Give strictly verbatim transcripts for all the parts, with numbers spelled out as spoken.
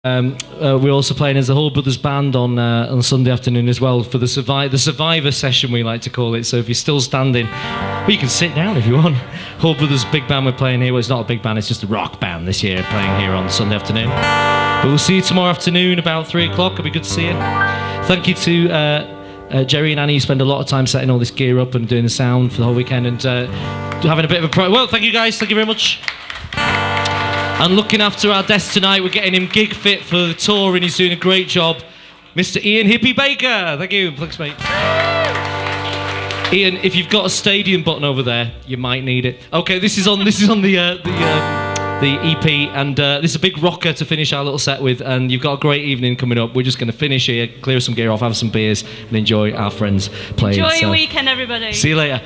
Um, uh, we're also playing as the Hall Brothers Band on uh, on Sunday afternoon as well for the survive the Survivor session, we like to call it. So if you're still standing, well, you can sit down if you want. Hall Brothers big band we're playing here. Well, it's not a big band; it's just a rock band this year playing here on Sunday afternoon. But we'll see you tomorrow afternoon about three o'clock. It'll be good to see you. Thank you to uh, uh, Jerry and Annie. You spend a lot of time setting all this gear up and doing the sound for the whole weekend and uh, having a bit of a pro. Well, thank you guys. Thank you very much. And looking after our desk tonight, we're getting him gig fit for the tour, and he's doing a great job. Mister Ian Hippie Baker. Thank you. Thanks, mate. Ian, if you've got a stadium button over there, you might need it. Okay, this is on. This is on the uh, the uh, the E P, and uh, this is a big rocker to finish our little set with. And you've got a great evening coming up. We're just going to finish here, clear some gear off, have some beers, and enjoy our friends playing. Enjoy so. your weekend, everybody. See you later.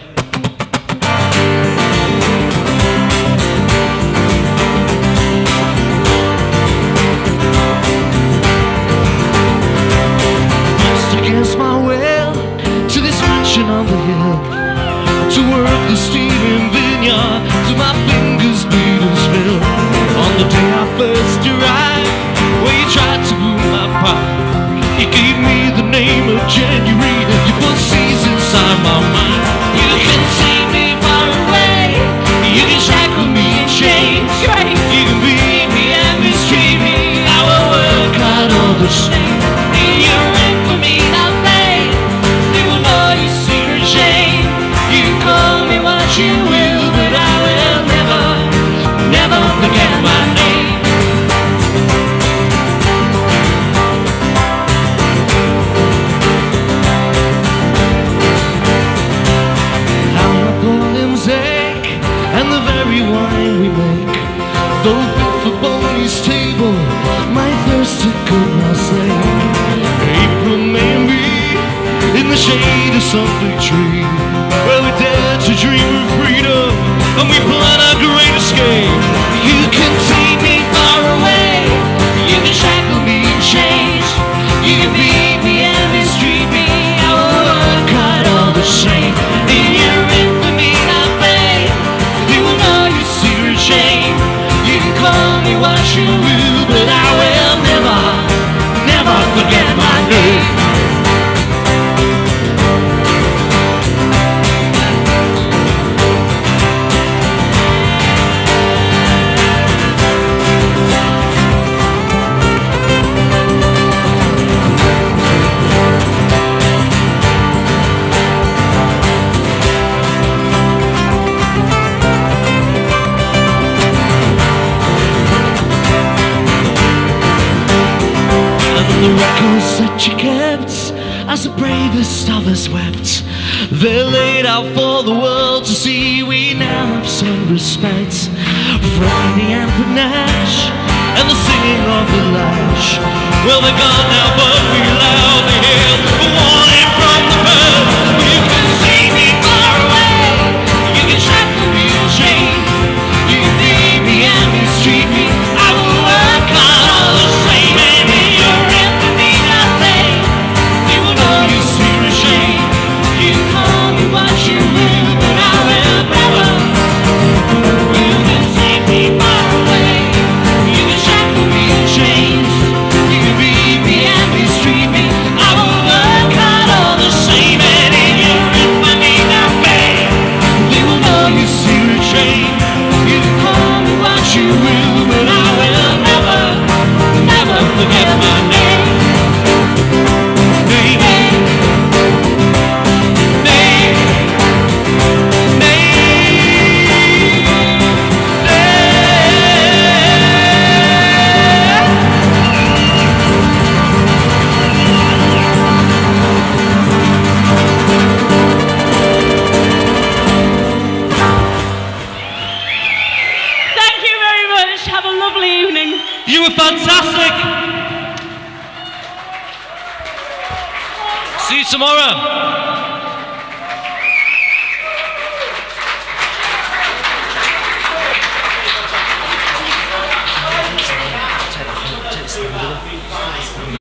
Against my will to this mansion on the hill, to work the steaming vineyard till my fingers bleed and spill. On the day I first arrived, where you tried to move my pride, you gave me the name of January. You put seeds inside my mind. You can take me far away, you can shackle me in chains, you can beat me and mistreat me. I will work out all the shame. You're in for me, not pain. They will know you secret shame. You can call me what you will, but I will never, never forget my name. How my poor limbs ache, and the very wine we make, though fit for Boney's table, my thirst to goodness slay. April may be in the shade of some big tree, where we dare to dream of freedom and we plan our great escape. You can take me far away, you can shackle me in chains, you can beat me and mistreat me. I will work out all the shame. In your infamy, not pain, you will know your secret shame. You can call me what you will, but I will never, never forget my name. The records that you kept as the bravest of us wept, they're laid out for the world to see. We now have some respect for the and panache and the singing of the lash. Well, they're gone now, but we loudly hear the warning from the bird. You can see me far away, you can shackle me in chains, you can leave me and mistreat me. I will work on all the same, and in your infamy nothing, they will know you secret shame. You can call me what you will, but I will never. You can take me far away, you can shackle me in chains, you can beat me and mistreat me. I will work on all the same, and in your infamy nothing, they will know you secret shame. You can call me what you will, but I will never, never forget my name. Name, name, name, Thank you very much. Have a lovely evening. You were fantastic. See you tomorrow.